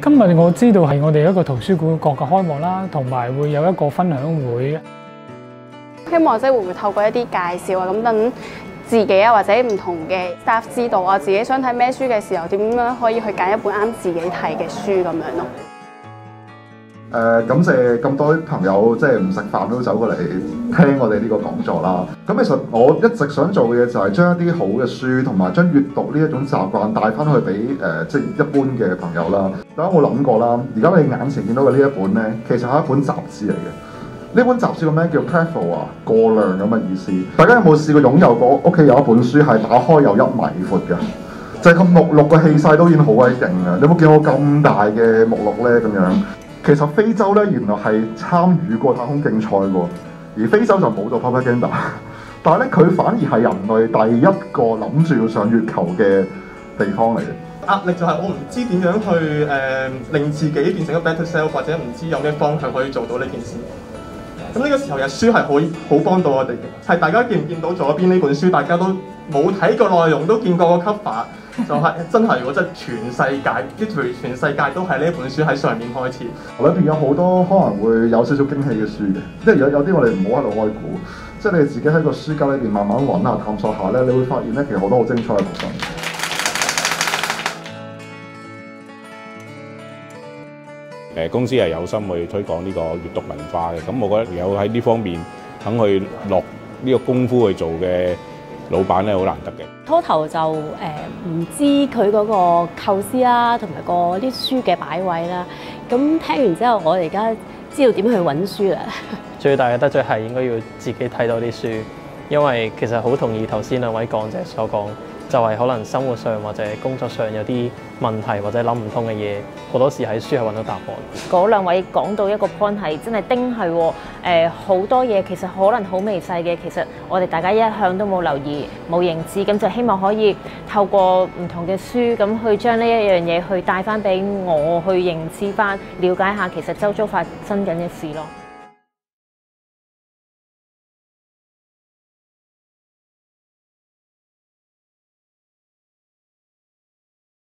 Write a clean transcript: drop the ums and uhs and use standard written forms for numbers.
今日我知道係我哋一個圖書館角嘅開幕啦，同埋會有一個分享會。 希望即係會唔會透過一啲介紹啊，咁等自己啊或者唔同嘅 staff 知道啊，自己想睇咩書嘅時候，點樣可以去揀一本啱自己睇嘅書咁樣咯。 感謝咁多朋友即係唔食飯都走過嚟聽我哋呢個講座啦。咁其實我一直想做嘅嘢就係將一啲好嘅書同埋將閱讀呢一種習慣帶翻去俾即係一般嘅朋友啦。大家有冇諗過啦？而家你眼前見到嘅呢一本咧，其實係一本雜誌嚟嘅。呢本雜誌嘅名叫 Hactl 啊，過量咁嘅意思。大家有冇試過擁有過屋企有一本書係打開有1米闊嘅？就係個目錄嘅氣勢都已經好鬼勁嘅。你有冇見過咁大嘅目錄咧？咁樣？其實非洲咧原來係參與過太空競賽喎，而非洲就冇做 propaganda， 但係咧佢反而係人類第一個諗住要上月球嘅地方嚟嘅。 壓力就係我唔知點樣去令自己變成一個 better self， 或者唔知有咩方向可以做到呢件事。咁呢個時候嘅書係好幫到我哋嘅，係大家見唔見到左邊呢本書？大家都冇睇過內容，都見過個 cover。就係真係，如果真係全世界，全世界都係呢本書喺上面開始。 裏邊有好多可能會有少少驚喜嘅書嘅，即係有啲我哋唔好喺度開估，即係你自己喺個書架裏邊慢慢揾下、探索下咧，你會發現咧其實好多好精彩嘅部分。 公司係有心去推廣呢個閱讀文化嘅，咁我覺得有喺呢方面肯去落呢個功夫去做嘅老闆咧，好難得嘅。 初頭就唔知佢嗰個構思啦，同埋個啲書嘅擺位啦。咁聽完之後，我哋而家知道點去揾書啦。 最大嘅得罪係應該要自己睇到啲書，因為其實好同意頭先兩位講者所講，就係可能生活上或者工作上有啲問題或者諗唔通嘅嘢，好多時喺書係揾到答案。 嗰兩位講到一個 point 係真係叮係喎，好多嘢其實可能好微細嘅，其實我哋大家一向都冇留意冇認知，咁就希望可以透過唔同嘅書咁去將呢一樣嘢去帶翻俾我去認知翻，了解下其實周遭發生緊嘅事咯。